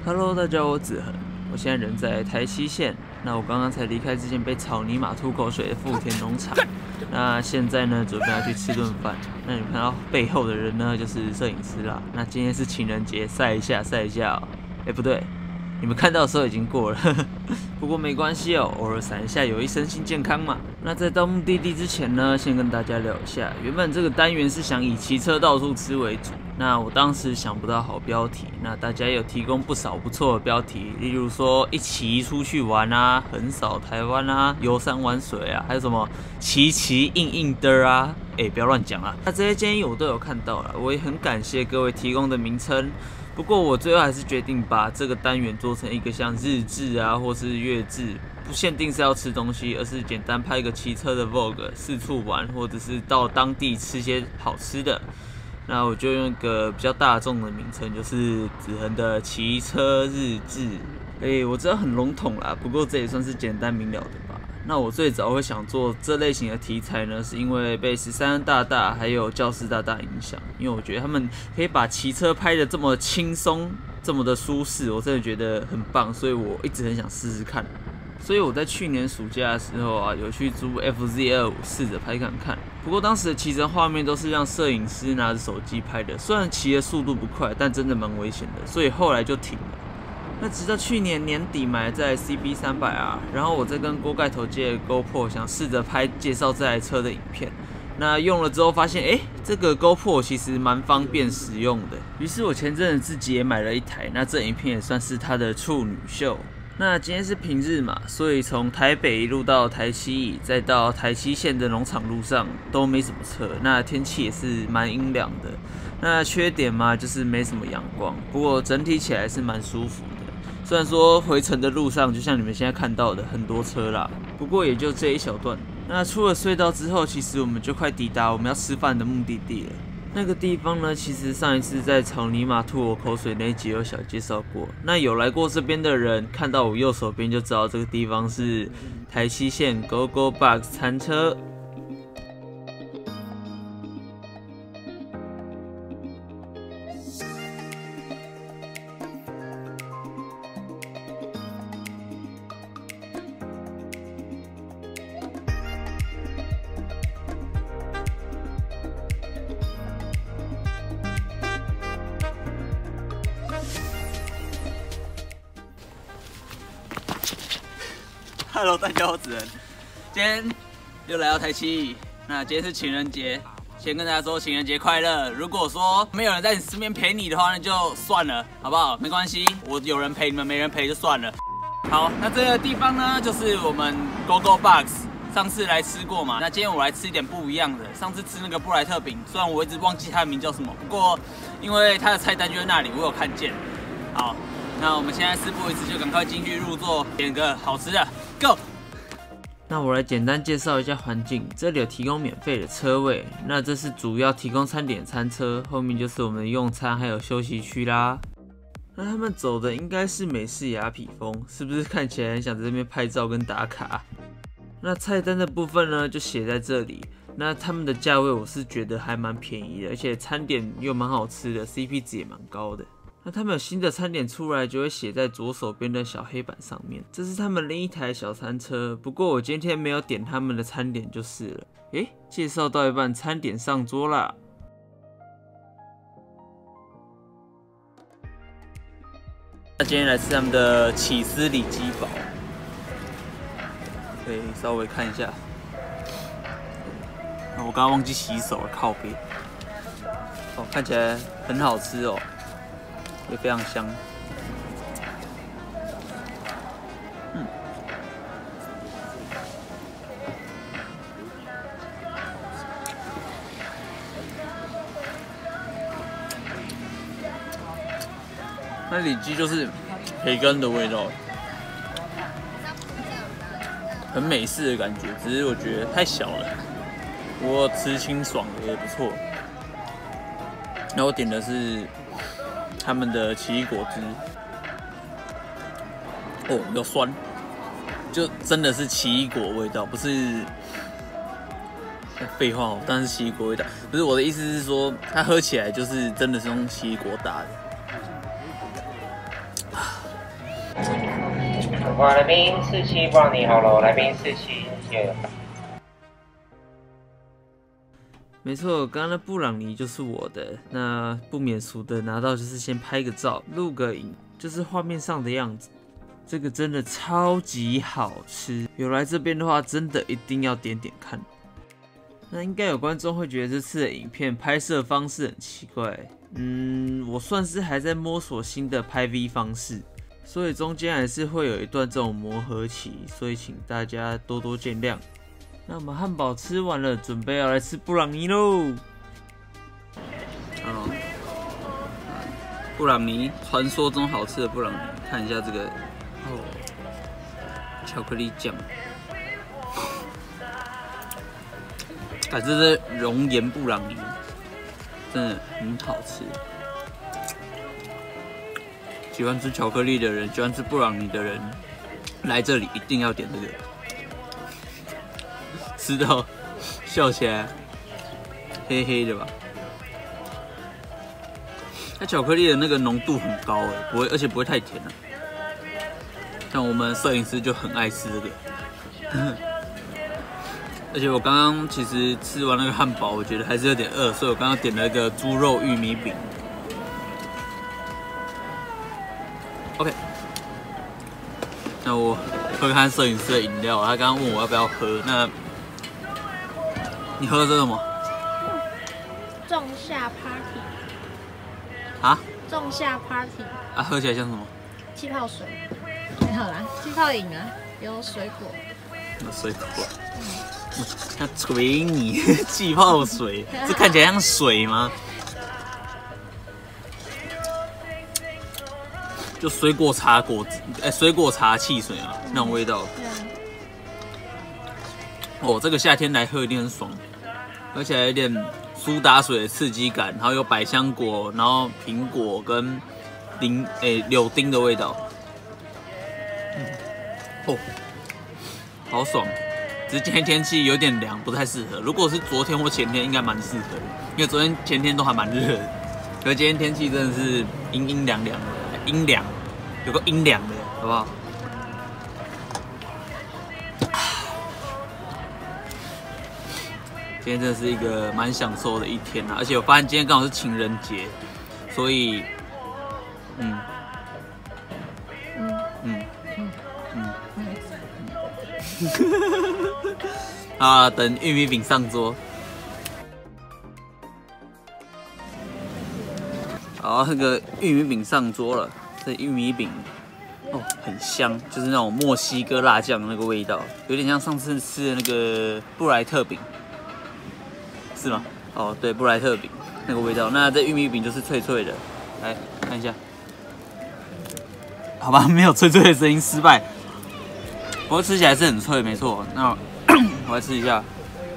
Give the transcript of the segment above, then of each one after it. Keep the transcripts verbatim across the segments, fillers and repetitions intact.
Hello， 大家好，我子恒，我现在人在台西县。那我刚刚才离开之前被草泥马吐口水的富田农场。那现在呢，准备要去吃顿饭。那你们看到背后的人呢，就是摄影师啦。那今天是情人节，晒一下，晒一下、哦。哎、欸，不对，你们看到的时候已经过了。不过没关系哦，偶尔闪一下，有益身心健康嘛。那在到目的地之前呢，先跟大家聊一下，原本这个单元是想以骑车到处吃为主。那我当时想不到好标题，那大家有提供不少不错的标题，例如说一起出去玩啊，横扫台湾啊，游山玩水啊，还有什么奇奇硬硬的啊，哎、欸，不要乱讲啊。那这些建议我都有看到了，我也很感谢各位提供的名称。不过我最后还是决定把这个单元做成一个像日志啊，或是月志，不限定是要吃东西，而是简单拍一个骑车的 vlog， 四处玩，或者是到当地吃些好吃的。那我就用一个比较大众的名称，就是子恒的骑车日志。哎、欸，我知道很笼统啦，不过这也算是简单明了的吧。那我最早会想做这类型的题材呢，是因为被十三大大还有教师大大影响，因为我觉得他们可以把骑车拍得这么轻松，这么的舒适，我真的觉得很棒，所以我一直很想试试看。所以我在去年暑假的时候啊，有去租 F Z 二十五试着拍看看。不过当时的骑乘画面都是让摄影师拿着手机拍的，虽然骑的速度不快，但真的蛮危险的，所以后来就停了。那直到去年年底买了这台 C B 三百 R， 然后我再跟锅盖头借 GoPro， 想试着拍介绍这台车的影片。那用了之后发现，哎、欸，这个 GoPro 其实蛮方便使用的。于是我前阵子自己也买了一台，那这影片也算是它的处女秀。那今天是平日嘛，所以从台北一路到台西，再到台西县的农场路上都没什么车。那天气也是蛮阴凉的。那缺点嘛，就是没什么阳光，不过整体起来是蛮舒服的。虽然说回程的路上，就像你们现在看到的很多车啦，不过也就这一小段。那出了隧道之后，其实我们就快抵达我们要吃饭的目的地了。那个地方呢，其实上一次在草泥马吐我口水那一集有小介绍过。那有来过这边的人，看到我右手边就知道这个地方是台西县 GoGoBox 餐车。Hello， 大家好，我子恒，今天又来到台西。那今天是情人节，先跟大家说情人节快乐。如果说没有人在你身边陪你的话，那就算了，好不好？没关系，我有人陪，你们没人陪就算了。好，那这个地方呢，就是我们 GoGoBox 上次来吃过嘛。那今天我来吃一点不一样的。上次吃那个布莱特饼，虽然我一直忘记它的名叫什么，不过因为它的菜单就在那里，我有看见。好。那我们现在事不宜迟，就赶快进去入座，点个好吃的 ，Go！ 那我来简单介绍一下环境，这里有提供免费的车位，那这是主要提供餐点餐车，后面就是我们的用餐还有休息区啦。那他们走的应该是美式雅痞风，是不是看起来很想在这边拍照跟打卡？那菜单的部分呢，就写在这里。那他们的价位我是觉得还蛮便宜的，而且餐点又蛮好吃的 ，C P 值也蛮高的。那他们有新的餐点出来，就会写在左手边的小黑板上面。这是他们另一台小餐车，不过我今天没有点他们的餐点就是了。诶，介绍到一半，餐点上桌啦。那今天来吃他们的起司里脊堡，可以稍微看一下。我刚刚忘记洗手了，靠背。哦，看起来很好吃哦。也非常香，嗯，那里脊就是培根的味道，很美式的感觉，只是我觉得太小了，不过吃清爽的也不错。那我点的是他们的奇异果汁，哦，有酸，就真的是奇异果味道，不是废话哦，当然是奇异果味道。不是我的意思是说，它喝起来就是真的是用奇异果打的。 哇，来宾四七，不让你好了，来宾四七，谢谢。 没错，刚刚的布朗尼就是我的。那不免俗的拿到就是先拍个照，录个影，就是画面上的样子。这个真的超级好吃，有来这边的话，真的一定要点点看。那应该有观众会觉得这次的影片拍摄方式很奇怪，嗯，我算是还在摸索新的拍 V 方式，所以中间还是会有一段这种磨合期，所以请大家多多见谅。那我们汉堡吃完了，准备要来吃布朗尼喽。哦，布朗尼，传说中好吃的布朗尼，看一下这个哦，巧克力酱，啊，这是熔岩布朗尼，真的很好吃。喜欢吃巧克力的人，喜欢吃布朗尼的人，来这里一定要点这个。吃到笑起来黑黑的吧？它巧克力的那个浓度很高哎，不会，而且不会太甜了。像我们摄影师就很爱吃这个。而且我刚刚其实吃完那个汉堡，我觉得还是有点饿，所以我刚刚点了一个猪肉玉米饼。OK， 那我喝看摄影师的饮料，他刚刚问我要不要喝，那。你喝的是什么？ 仲夏 Party 啊？ 仲夏 Party 啊，喝起来像什么？ 气泡水。没有啦，气泡饮啊，有水果。 有水果。嗯。要捶你，气泡水，这看起来像水吗？就水果茶果汁，哎、欸，水果茶汽水啊，那种味道。对啊。哦，这个夏天来喝一定很爽，而且还有点苏打水的刺激感，然后有百香果，然后苹果跟丁诶、欸、柳丁的味道。嗯，哦，好爽！只是今天天气有点凉，不太适合。如果是昨天或前天，应该蛮适合的，因为昨天前天都还蛮热的。可是今天天气真的是阴阴凉凉的，阴凉，有个阴凉的，好不好？今天真的是一个蛮享受的一天啊，而且我发现今天刚好是情人节，所以，嗯，嗯嗯嗯嗯嗯，啊，等玉米饼上桌。好，那个玉米饼上桌了，这玉米饼哦很香，就是那种墨西哥辣酱的那个味道，有点像上次吃的那个布莱特饼。是吗？哦，对，布莱特饼那个味道。那这玉米饼就是脆脆的，来看一下。好吧，没有脆脆的声音，失败。不过吃起来是很脆，没错。那我来吃一下。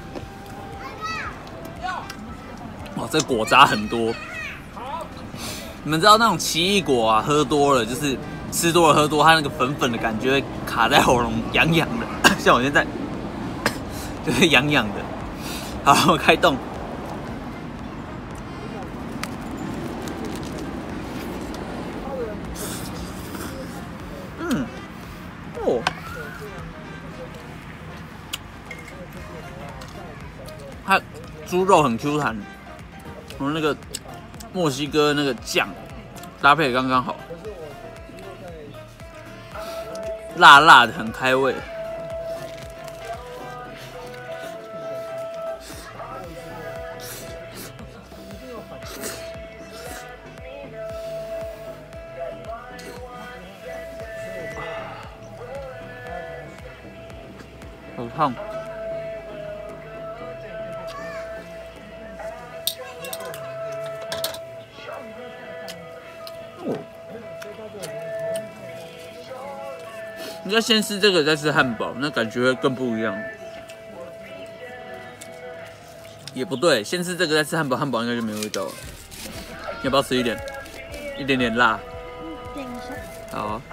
哇，这果渣很多。你们知道那种奇异果啊，喝多了就是吃多了喝多，它那个粉粉的感觉会卡在喉咙，痒痒的。像我现在就是痒痒的。好，开动。嗯，哦，它猪肉很 Q 弹，然后那个墨西哥那个酱搭配刚刚好，辣辣的，很开胃。好烫！哦，你要先吃这个，再吃汉堡，那感觉会更不一样。也不对，先吃这个，再吃汉堡，汉堡应该就没味道了。要不要吃一点？一点点辣。 点一下。 好啊。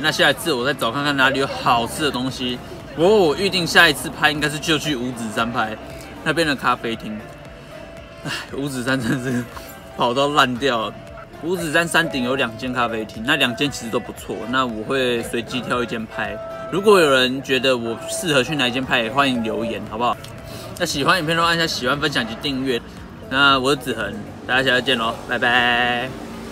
那下一次我再找看看哪里有好吃的东西。不过我预定下一次拍应该是就去五指山拍那边的咖啡厅。唉，五指山真的是跑到烂掉了。五指山山顶有两间咖啡厅，那两间其实都不错。那我会随机挑一间拍。如果有人觉得我适合去哪一间拍，也欢迎留言，好不好？那喜欢影片的话，按下喜欢、分享及订阅。那我是子恒，大家下次见喽，拜拜。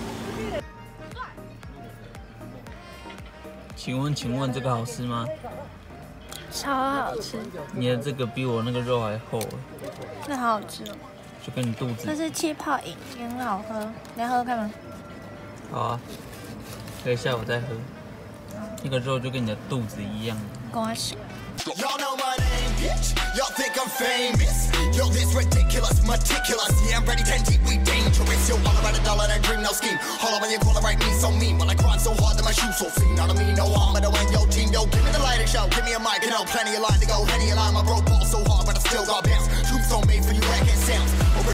请问，请问这个好吃吗？ 超好吃。 你的这个比我那个肉还厚， 那好好吃哦。 就跟你肚子。 这是气泡饮，也很好喝，你要喝喝看吗？ 好啊，可以下午再喝。那个肉就跟你的肚子一样。 跟我说。 Y'all know my name, bitch. Y'all think I'm famous. Yo, this ridiculous, meticulous. Yeah, I'm ready, ten deep, we dangerous. Yo, all about a dollar, that dream, no scheme. Hollow when you call it right, me so mean. When I grind so hard that my shoes so clean. Not a me, no harm, but I win your team. Yo, give me the lighter show, give me a mic, you know, plenty of line to go. Henny a line, my bro ball so hard, but I still got bounce. Troops don't made for you, racket sounds.